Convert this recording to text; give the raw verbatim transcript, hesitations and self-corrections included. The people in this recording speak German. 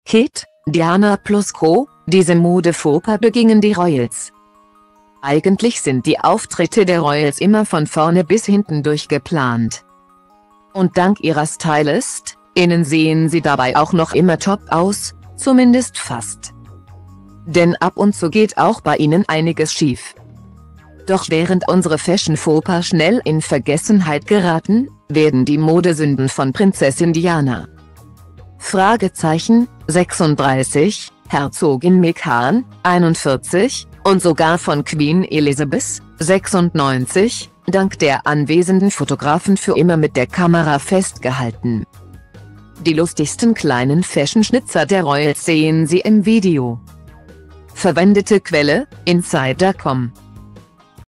Kate, Diana plus Co., diese Mode-Fauxpas begingen die Royals. Eigentlich sind die Auftritte der Royals immer von vorne bis hinten durchgeplant. Und dank ihrer Stylist-innen sehen sie dabei auch noch immer top aus, zumindest fast. Denn ab und zu geht auch bei ihnen einiges schief. Doch während unsere Fashion-Fauxpas schnell in Vergessenheit geraten, werden die Modesünden von Prinzessin Diana, Fragezeichen, sechsunddreißig, Herzogin Meghan, einundvierzig, und sogar von Queen Elizabeth, sechsundneunzig, dank der anwesenden Fotografen für immer mit der Kamera festgehalten. Die lustigsten kleinen Fashion-Schnitzer der Royals sehen Sie im Video. Verwendete Quelle: Insider punkt com